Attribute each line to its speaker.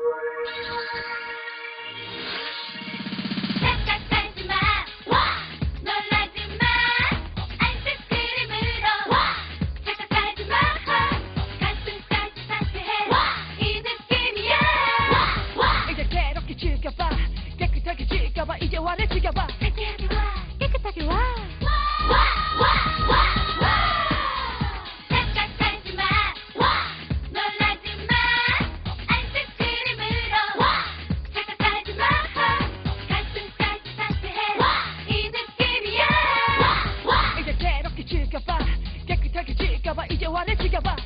Speaker 1: 착각하지 마, 놀라지 마, 아이스크림으로 착각하지 마, 가슴까지 상쾌해, 이 느낌이야.
Speaker 2: 이제 괴롭게 즐겨봐, 깨끗하게 즐겨봐, 이제 화를 즐겨봐.
Speaker 1: 상쾌하게 와, 깨끗하게 와. 착각하지 마, 놀라지 마, 아이스크림으로 착각하지 마, 가슴까지 상쾌해, 이 느낌이야.
Speaker 2: 이제 괴롭게 즐겨봐, 깨끗하게 즐겨봐, 이제 화를 즐겨봐.